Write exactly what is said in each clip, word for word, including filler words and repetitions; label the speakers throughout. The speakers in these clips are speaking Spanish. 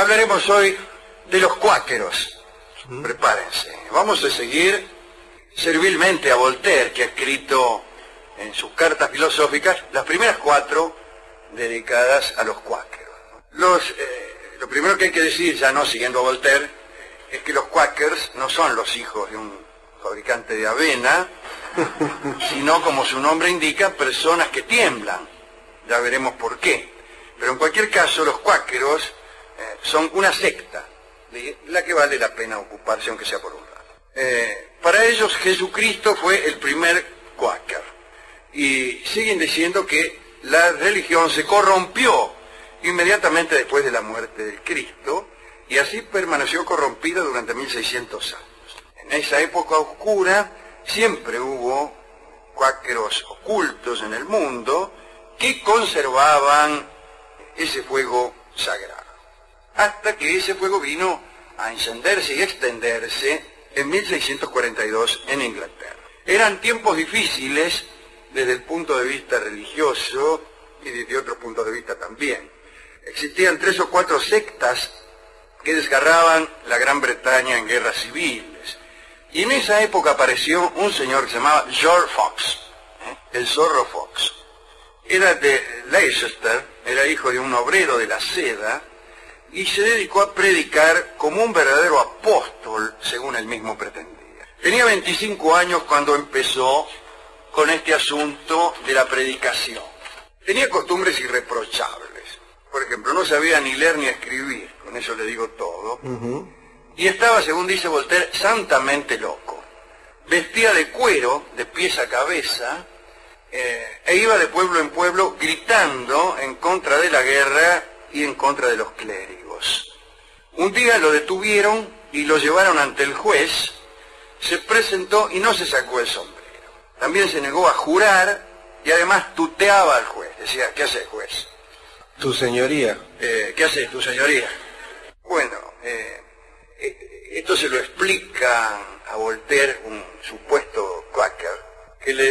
Speaker 1: hablaremos hoy de los cuáqueros. ¿Mm? Prepárense. Vamos a seguir servilmente a Voltaire, que ha escrito en sus cartas filosóficas las primeras cuatro dedicadas a los cuáqueros. Los, eh, lo primero que hay que decir, ya no siguiendo a Voltaire, es que los quakers no son los hijos de un fabricante de avena, sino, como su nombre indica, personas que tiemblan. Ya veremos por qué. Pero en cualquier caso, los cuáqueros eh, son una secta de la que vale la pena ocuparse, aunque sea por un rato. Eh, para ellos, Jesucristo fue el primer cuáquer. Y siguen diciendo que la religión se corrompió inmediatamente después de la muerte del Cristo, y así permaneció corrompida durante mil seiscientos años. En esa época oscura siempre hubo cuáqueros ocultos en el mundo que conservaban ese fuego sagrado, hasta que ese fuego vino a encenderse y extenderse en mil seiscientos cuarenta y dos en Inglaterra. Eran tiempos difíciles desde el punto de vista religioso y desde otro punto de vista también. Existían tres o cuatro sectas que desgarraban la Gran Bretaña en guerras civiles. Y en esa época apareció un señor que se llamaba George Fox, ¿eh? el zorro Fox. Era de Leicester, era hijo de un obrero de la seda, y se dedicó a predicar como un verdadero apóstol, según él mismo pretendía. Tenía veinticinco años cuando empezó con este asunto de la predicación. Tenía costumbres irreprochables. Por ejemplo, no sabía ni leer ni escribir, con eso le digo todo. Uh-huh. Y estaba, según dice Voltaire, santamente loco. Vestía de cuero, de pies a cabeza, eh, e iba de pueblo en pueblo gritando en contra de la guerra y en contra de los clérigos. Un día lo detuvieron y lo llevaron ante el juez, se presentó y no se sacó el sombrero. También se negó a jurar y además tuteaba al juez. Decía, ¿qué hace el juez?
Speaker 2: Tu señoría.
Speaker 1: Eh, ¿Qué hace tu señoría? Bueno, eh, esto se lo explica a Voltaire, un supuesto quaker, que le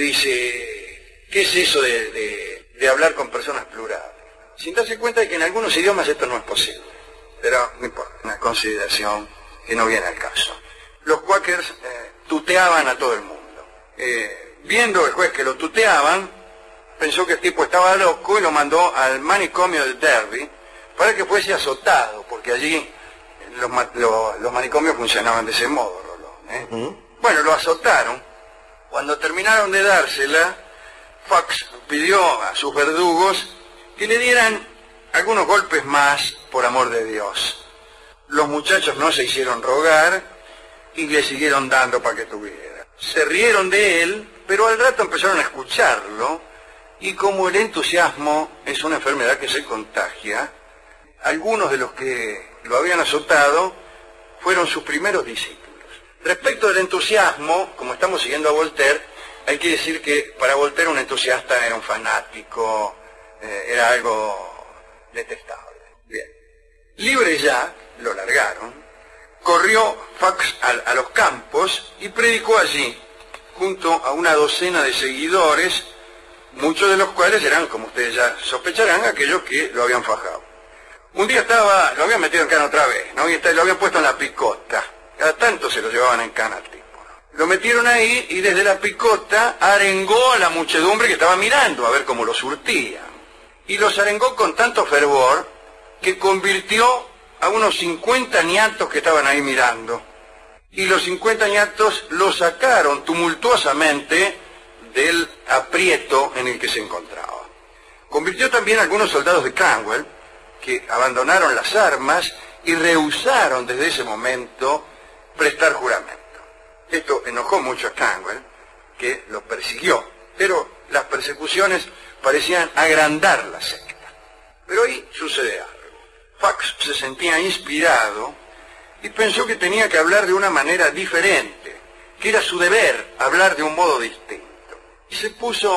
Speaker 1: dice, ¿qué es eso de, de, de hablar con personas plurales? Sin darse cuenta de que en algunos idiomas esto no es posible. Pero no importa, una consideración que no viene al caso. Los quakers eh, tuteaban a todo el mundo. Eh, viendo el juez que lo tuteaban, pensó que el tipo estaba loco y lo mandó al manicomio de Derby para que fuese azotado, porque allí los, los, los manicomios funcionaban de ese modo, Rolón, ¿eh? Uh-huh. Bueno, lo azotaron. Cuando terminaron de dársela, Fox pidió a sus verdugos que le dieran algunos golpes más, por amor de Dios. Los muchachos no se hicieron rogar y le siguieron dando para que tuviera. Se rieron de él, pero al rato empezaron a escucharlo, y como el entusiasmo es una enfermedad que se contagia, algunos de los que lo habían azotado fueron sus primeros discípulos. Respecto del entusiasmo, como estamos siguiendo a Voltaire, hay que decir que para Voltaire un entusiasta era un fanático, eh, era algo detestable. Bien. Libre ya, lo largaron, corrió Fox a, a los campos y predicó allí, junto a una docena de seguidores, muchos de los cuales eran, como ustedes ya sospecharán, aquellos que lo habían fajado. Un día estaba, lo habían metido en cana otra vez, ¿no? Y lo habían puesto en la picota. Cada tanto se lo llevaban en cana al tipo, ¿no? Lo metieron ahí y desde la picota arengó a la muchedumbre que estaba mirando a ver cómo lo surtían. Y los arengó con tanto fervor que convirtió a unos cincuenta ñatos que estaban ahí mirando. Y los cincuenta ñatos lo sacaron tumultuosamente del aprieto en el que se encontraba. Convirtió también a algunos soldados de Cromwell, que abandonaron las armas y rehusaron desde ese momento prestar juramento. Esto enojó mucho a Cromwell, que lo persiguió, pero las persecuciones parecían agrandar la secta. Pero ahí sucede algo. Fox se sentía inspirado y pensó que tenía que hablar de una manera diferente, que era su deber hablar de un modo distinto. Y se puso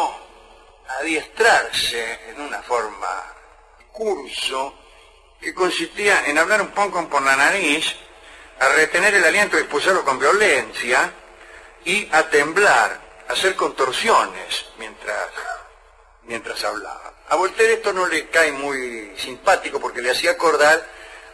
Speaker 1: a adiestrarse en una forma de curso que consistía en hablar un poco por la nariz, a retener el aliento y expulsarlo con violencia, y a temblar, a hacer contorsiones mientras, mientras hablaba. A Voltaire esto no le cae muy simpático porque le hacía acordar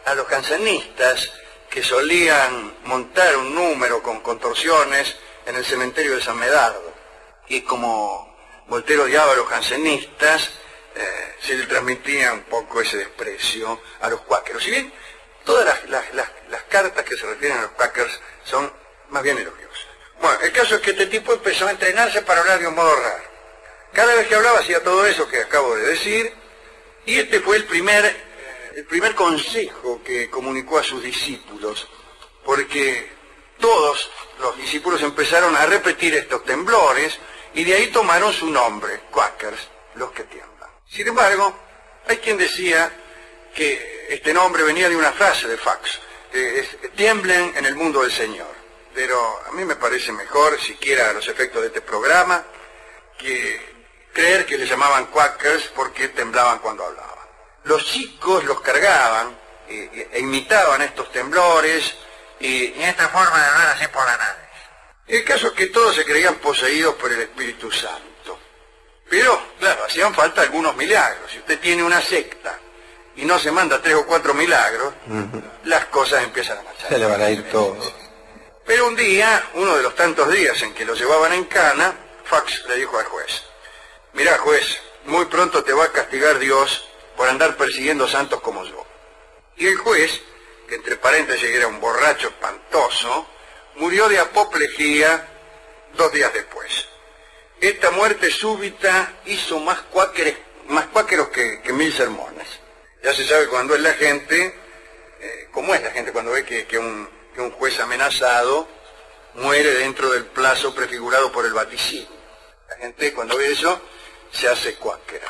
Speaker 1: a los jansenistas que solían montar un número con contorsiones en el cementerio de San Medardo. Y como Voltaire odiaba a los jansenistas, eh, se le transmitía un poco ese desprecio a los cuáqueros. Si bien todas las, las, las, las cartas que se refieren a los cuáqueros son más bien elogiosas. Bueno, el caso es que este tipo empezó a entrenarse para hablar de un modo raro. Cada vez que hablaba hacía todo eso que acabo de decir, y este fue el primer, el primer consejo que comunicó a sus discípulos, porque todos los discípulos empezaron a repetir estos temblores, y de ahí tomaron su nombre, Quakers, los que tiemblan. Sin embargo, hay quien decía que este nombre venía de una frase de Fox, que es tiemblen en el mundo del Señor. Pero a mí me parece mejor, siquiera a los efectos de este programa, que creer que le llamaban Quakers porque temblaban cuando hablaban. Los chicos los cargaban e, e imitaban estos temblores y, y esta forma de hablar así por la nariz. El caso es que todos se creían poseídos por el Espíritu Santo. Pero, claro, hacían falta algunos milagros. Si usted tiene una secta y no se manda tres o cuatro milagros, uh-huh. las cosas empiezan a marchar.
Speaker 2: Se le van a ir todos.
Speaker 1: Pero un día, uno de los tantos días en que lo llevaban en cana, Fox le dijo al juez: mirá, juez, muy pronto te va a castigar Dios por andar persiguiendo santos como yo. Y el juez, que entre paréntesis era un borracho espantoso, murió de apoplejía dos días después. Esta muerte súbita hizo más cuáqueros, más cuáqueros que, que mil sermones. Ya se sabe cuando es la gente, eh, cómo es la gente cuando ve que, que, un, que un juez amenazado muere dentro del plazo prefigurado por el vaticinio. La gente cuando ve eso se hace cuáquera.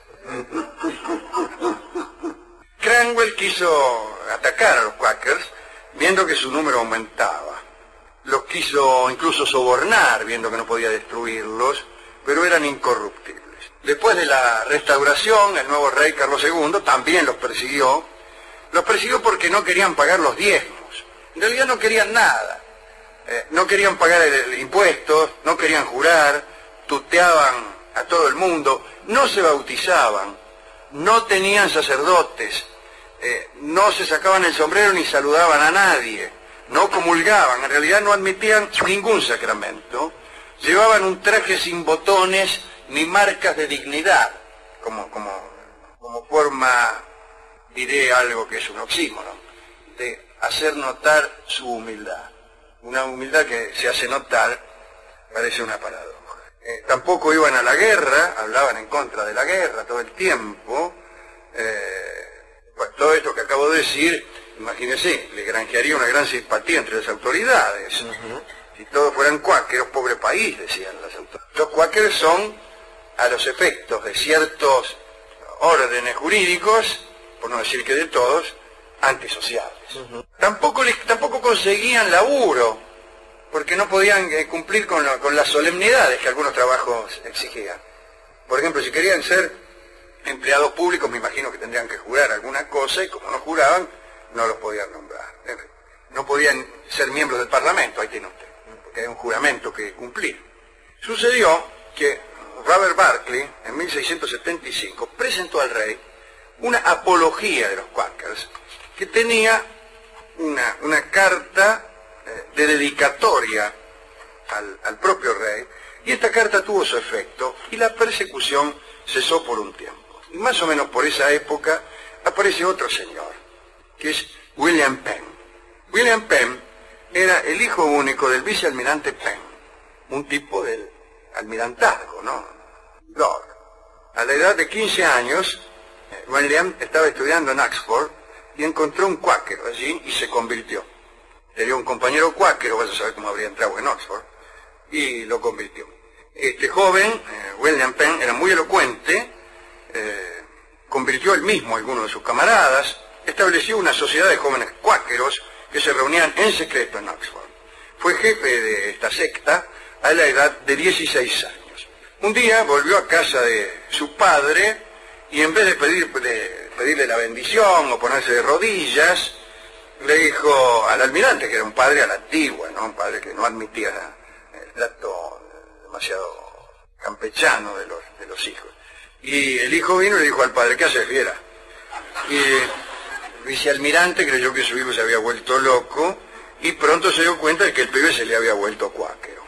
Speaker 1: Cranwell quiso atacar a los Quakers viendo que su número aumentaba. Los quiso incluso sobornar viendo que no podía destruirlos, pero eran incorruptibles. Después de la restauración, el nuevo rey Carlos segundo también los persiguió. Los persiguió porque no querían pagar los diezmos. En realidad no querían nada. Eh, no querían pagar el, el impuestos, no querían jurar, tuteaban a todo el mundo, no se bautizaban, no tenían sacerdotes, eh, no se sacaban el sombrero ni saludaban a nadie, no comulgaban, en realidad no admitían ningún sacramento, llevaban un traje sin botones ni marcas de dignidad, como, como, como forma, diré algo que es un oxímoron, de hacer notar su humildad. Una humildad que se hace notar parece una paradoja. Eh, tampoco iban a la guerra, hablaban en contra de la guerra todo el tiempo. Eh, pues todo esto que acabo de decir, imagínense, le granjearía una gran simpatía entre las autoridades. Uh-huh. Si todos fueran cuáqueros, pobre país, decían las autoridades. Los cuáqueros son, a los efectos de ciertos órdenes jurídicos, por no decir que de todos, antisociales. Uh-huh. Tampoco, les, tampoco conseguían laburo, porque no podían eh, cumplir con, lo, con las solemnidades que algunos trabajos exigían. Por ejemplo, si querían ser empleados públicos, me imagino que tendrían que jurar alguna cosa, y como no juraban, no los podían nombrar. No podían ser miembros del Parlamento, ahí tiene usted, porque hay un juramento que cumplir. Sucedió que Robert Barclay, en mil seiscientos setenta y cinco, presentó al rey una apología de los Quakers, que tenía una, una carta eh, de dedicatoria al, al propio rey, y esta carta tuvo su efecto, y la persecución cesó por un tiempo. Y más o menos por esa época aparece otro señor, que es William Penn. William Penn era el hijo único del vicealmirante Penn, un tipo del almirantazgo, ¿no? Lord. A la edad de quince años, William estaba estudiando en Oxford y encontró un cuáquero allí y se convirtió. Tenía un compañero cuáquero, vas a saber cómo habría entrado en Oxford, y lo convirtió. Este joven, eh, William Penn, era muy elocuente, eh, convirtió él mismo a algunos de sus camaradas, estableció una sociedad de jóvenes cuáqueros que se reunían en secreto en Oxford. Fue jefe de esta secta a la edad de dieciséis años. Un día volvió a casa de su padre y en vez de, pedir, de pedirle la bendición o ponerse de rodillas, le dijo al almirante, que era un padre a la antigua, ¿no? Un padre que no admitía el trato demasiado campechano de los, de los hijos. Y el hijo vino y le dijo al padre: ¿qué haces, fiera? Y vicealmirante creyó que su hijo se había vuelto loco y pronto se dio cuenta de que el pibe se le había vuelto cuáquero.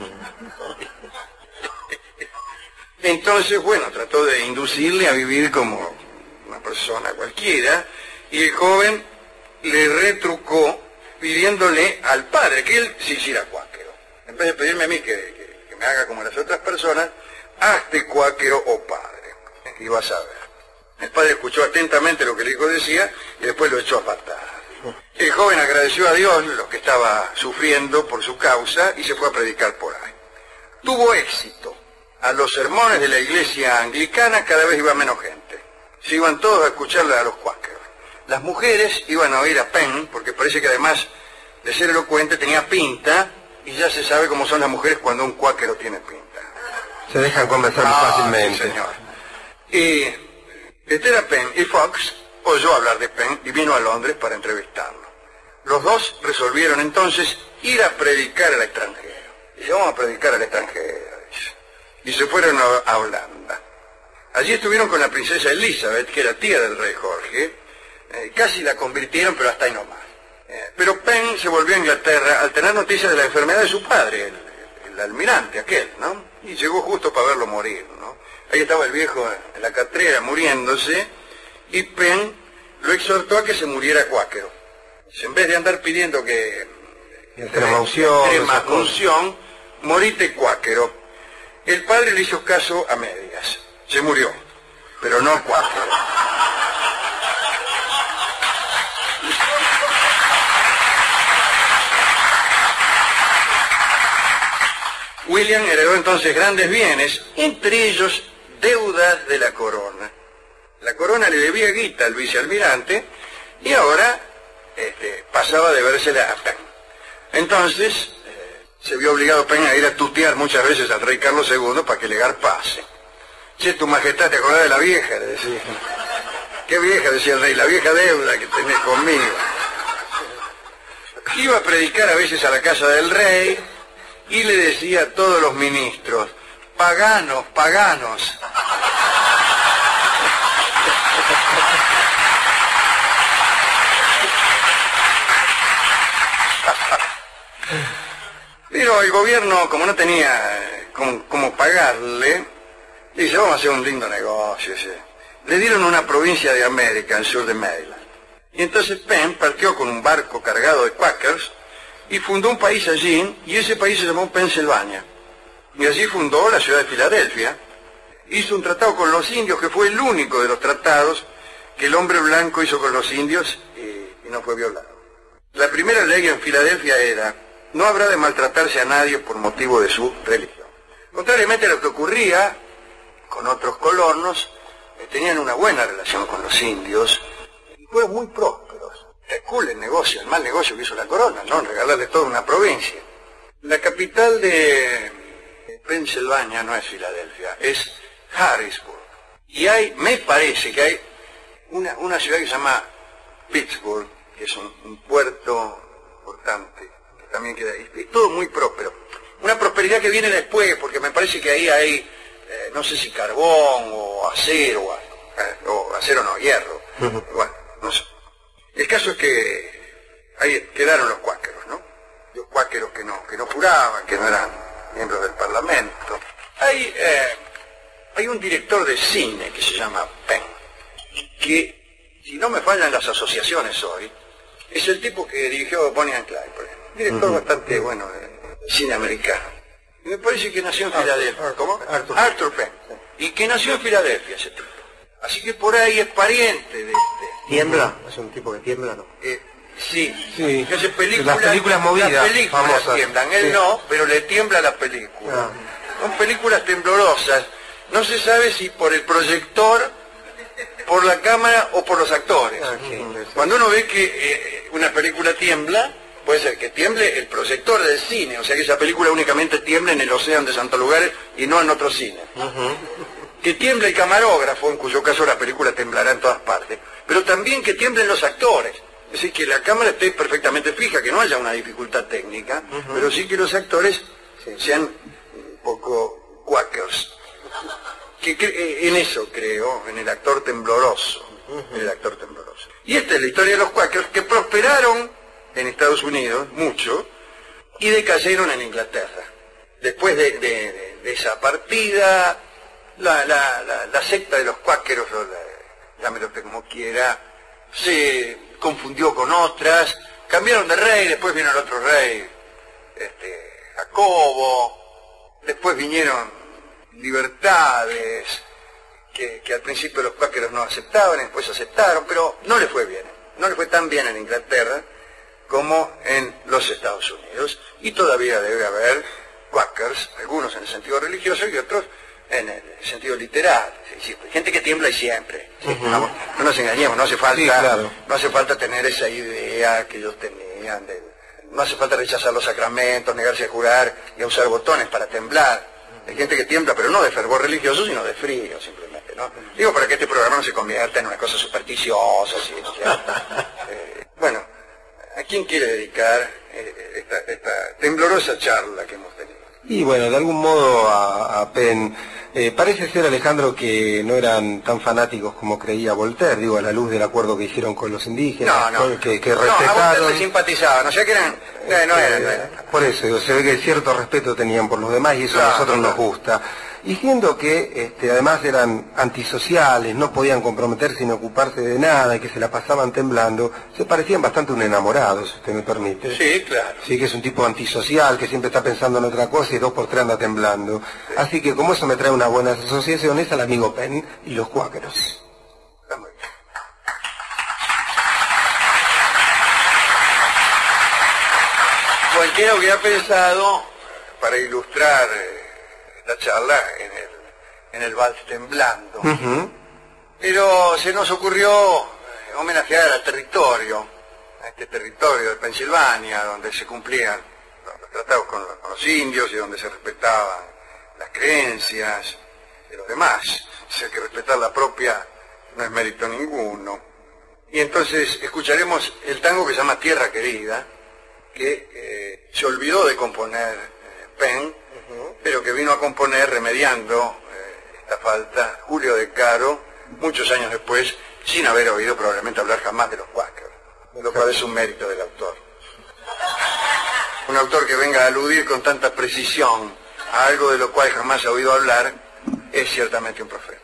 Speaker 1: Entonces, bueno, trató de inducirle a vivir como una persona cualquiera y el joven le retrucó pidiéndole al padre que él se hiciera cuáquero. En vez de pedirme a mí que, que, que me haga como las otras personas, hazte cuáquero o padre. Y vas a ver. El padre escuchó atentamente lo que el hijo decía y después lo echó a patadas. El joven agradeció a Dios lo que estaba sufriendo por su causa y se fue a predicar por ahí. Tuvo éxito. A los sermones de la iglesia anglicana cada vez iba menos gente. Se iban todos a escucharle a los cuáqueros. Las mujeres iban a oír a Penn, porque parece que además de ser elocuente tenía pinta, y ya se sabe cómo son las mujeres cuando un cuáquero tiene pinta.
Speaker 2: Se dejan convencer muy
Speaker 1: Ah,
Speaker 2: fácilmente.
Speaker 1: sí, señor. Y este era Penn, y Fox oyó hablar de Penn y vino a Londres para entrevistarlo. Los dos resolvieron entonces ir a predicar al extranjero. Y vamos a predicar al extranjero. Y se fueron a, a Holanda. Allí estuvieron con la princesa Elizabeth, que era tía del rey Jorge. Eh, casi la convirtieron, pero hasta ahí nomás. Eh, pero Penn se volvió a Inglaterra al tener noticias de la enfermedad de su padre, el, el almirante aquel, ¿no? Y llegó justo para verlo morir, ¿no? Ahí estaba el viejo en la catrera muriéndose, y Penn lo exhortó a que se muriera cuáquero. En vez de andar pidiendo que...
Speaker 2: Extrema unción,
Speaker 1: extrema unción, morite cuáquero. El padre le hizo caso a medias. Se murió, pero no cuáquero. William heredó entonces grandes bienes, entre ellos deudas de la corona. La corona le debía guita al vicealmirante y ahora este, pasaba de vérsela a Penn. Entonces eh, se vio obligado Penn a ir a tutear muchas veces al rey Carlos segundo para que le garpase. Che, tu majestad, ¿te acordás de la vieja? Le decía. ¿Qué vieja? Decía el rey, la vieja deuda que tenés conmigo. Iba a predicar a veces a la casa del rey y le decía a todos los ministros, paganos, paganos. Pero el gobierno, como no tenía cómo, cómo pagarle, dice, vamos a hacer un lindo negocio. ¿Sí? Le dieron una provincia de América, al sur de Maryland. Y entonces Penn partió con un barco cargado de quakers y fundó un país allí, y ese país se llamó Pensilvania. Y allí fundó la ciudad de Filadelfia. Hizo un tratado con los indios, que fue el único de los tratados que el hombre blanco hizo con los indios y, y no fue violado. La primera ley en Filadelfia era, no habrá de maltratarse a nadie por motivo de su religión. Contrariamente a lo que ocurría con otros colonos, eh, tenían una buena relación con los indios y fueron muy prósperos. Cool el negocio, el mal negocio que hizo la corona, ¿no? Regalarle toda una provincia. La capital de Pensilvania no es Filadelfia, es Harrisburg. Y hay, me parece que hay una, una ciudad que se llama Pittsburgh, que es un, un puerto importante, que también queda ahí. Es todo muy próspero. Una prosperidad que viene después, porque me parece que ahí hay, eh, no sé si carbón o acero, o, eh, o acero no, hierro. Uh-huh. Bueno, no sé. El caso es que ahí quedaron los cuáqueros, ¿no? Los cuáqueros que no, que no juraban, que no eran miembros del Parlamento. Hay, eh, hay un director de cine que se llama Penn, que, si no me fallan las asociaciones hoy, es el tipo que dirigió Bonnie and Clyde, por ejemplo. Un director uh-huh. bastante bueno de, de cine americano. Y me parece que nació en Filadelfia.
Speaker 2: Arthur,
Speaker 1: ¿Cómo?
Speaker 2: Arthur,
Speaker 1: Arthur Penn. Y que nació en Filadelfia ese tipo. Así que por ahí es pariente de este.
Speaker 2: ¿Tiembla? ¿Es un tipo que tiembla, no?
Speaker 1: Eh, sí,
Speaker 2: sí.
Speaker 1: Que hace películas,
Speaker 2: las películas movidas,
Speaker 1: las películas
Speaker 2: famosas.
Speaker 1: tiemblan, él
Speaker 2: sí.
Speaker 1: no, pero le tiembla la película.
Speaker 2: Ah.
Speaker 1: Son películas temblorosas, no se sabe si por el proyector, por la cámara o por los actores.
Speaker 2: Ah, sí.
Speaker 1: Cuando uno ve que eh, una película tiembla, puede ser que tiemble el proyector del cine, o sea que esa película únicamente tiembla en el océano de Santos Lugares y no en otro cine. Uh-huh. Que tiemble el camarógrafo, en cuyo caso la película temblará en todas partes, pero también que tiemblen los actores, es decir, que la cámara esté perfectamente fija, que no haya una dificultad técnica, uh-huh. pero sí que los actores sí. sean un poco quakers. Que cre- en eso creo, en el actor tembloroso, uh-huh. en el actor tembloroso. Y esta es la historia de los Quakers, que prosperaron en Estados Unidos mucho y decayeron en Inglaterra. Después de, de, de, de esa partida, la, la, la, la secta de los Quakeros, o la, llámelo usted como quiera, se confundió con otras, cambiaron de rey, después vino el otro rey, este, Jacobo, después vinieron libertades, que, que al principio los Quakeros no aceptaban, después aceptaron, pero no le fue bien, no le fue tan bien en Inglaterra como en los Estados Unidos, y todavía debe haber Quakers, algunos en el sentido religioso y otros en el sentido literal. Sí, sí, gente que tiembla y siempre. Sí, uh-huh. no, no nos engañemos, no hace falta, sí, claro. no hace falta tener esa idea que ellos tenían, de, no hace falta rechazar los sacramentos, negarse a jurar y a usar botones para temblar. Hay gente que tiembla, pero no de fervor religioso, sino de frío, simplemente, ¿no? Digo, para que este programa no se convierta en una cosa supersticiosa, ¿sí? eh, bueno, ¿a quién quiere dedicar eh, esta, esta temblorosa charla que hemos tenido?
Speaker 2: Y bueno, de algún modo a, a Penn, eh, parece ser, Alejandro, que no eran tan fanáticos como creía Voltaire, digo, a la luz del acuerdo que hicieron con los indígenas,
Speaker 1: no, no,
Speaker 2: que, que
Speaker 1: no,
Speaker 2: respetaron...
Speaker 1: a Voltaire le simpatizaban, o sea que eran... No, no eran, no eran.
Speaker 2: Por eso, digo, se ve que cierto respeto tenían por los demás y eso claro, a nosotros claro. nos gusta. Y siendo que este, además eran antisociales, no podían comprometerse ni ocuparse de nada y que se la pasaban temblando, se parecían bastante un enamorado, si usted me permite.
Speaker 1: Sí, claro.
Speaker 2: Sí, que es un tipo antisocial, que siempre está pensando en otra cosa y dos por tres anda temblando. Sí. Así que como eso me trae unas buenas asociaciones al amigo Penn y los Quáqueros.
Speaker 1: Está muy bien. Cualquiera hubiera pensado, para ilustrar la charla, en el, en el vals temblando. Uh-huh. Pero se nos ocurrió homenajear al territorio, a este territorio de Pensilvania, donde se cumplían los tratados con los, con los indios y donde se respetaban las creencias de los demás. O sea que respetar la propia no es mérito ninguno. Y entonces escucharemos el tango que se llama Tierra Querida, que eh, se olvidó de componer eh, Penn, uh-huh. pero que vino a componer remediando eh, esta falta Julio De Caro, muchos años después, sin haber oído probablemente hablar jamás de los Quakers, lo cual es un mérito del autor. Un autor que venga a aludir con tanta precisión a algo de lo cual jamás ha oído hablar es ciertamente un profeta.